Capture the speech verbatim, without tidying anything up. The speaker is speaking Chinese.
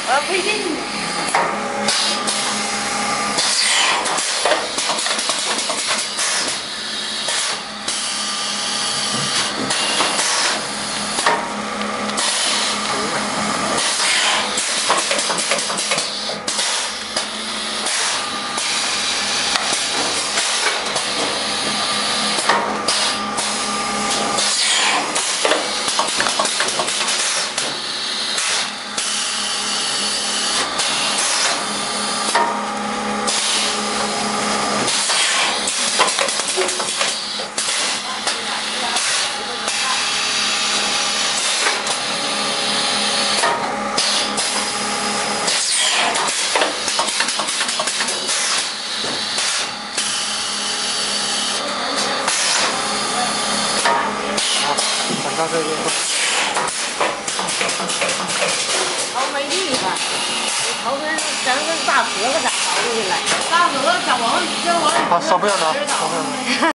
呃，不一定。 反到这边。 好美丽吧？你头跟整个大壳子咋跑过去了？大壳子怎么结完？ 好，手不要拿，手不要拿。